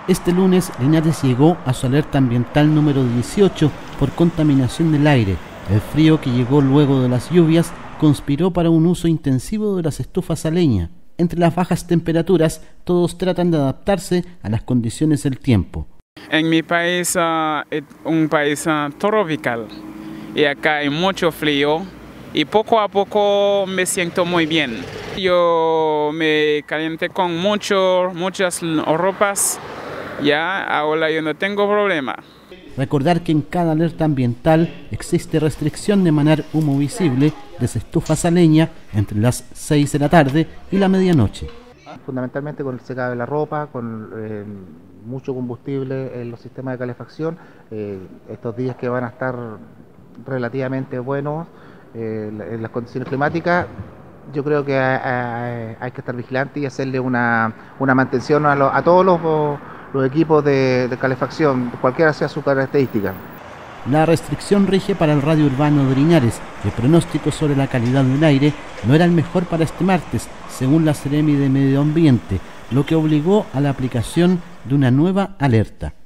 Este lunes, Linares llegó a su alerta ambiental número 18 por contaminación del aire. El frío que llegó luego de las lluvias conspiró para un uso intensivo de las estufas a leña. Entre las bajas temperaturas, todos tratan de adaptarse a las condiciones del tiempo. En mi país es un país tropical y acá hay mucho frío y poco a poco me siento muy bien. Yo me calienté con muchas ropas, ya ahora yo no tengo problema. Recordar que en cada alerta ambiental existe restricción de emanar humo visible desde estufas a leña entre las 6 de la tarde y la medianoche. Fundamentalmente con el secado de la ropa, con mucho combustible en los sistemas de calefacción. Estos días que van a estar relativamente buenos en las condiciones climáticas, yo creo que hay que estar vigilante y hacerle una mantención a todos los equipos de calefacción, cualquiera sea su característica. La restricción rige para el radio urbano de Linares. El pronóstico sobre la calidad del aire no era el mejor para este martes, según la Seremi de Medio Ambiente, lo que obligó a la aplicación de una nueva alerta.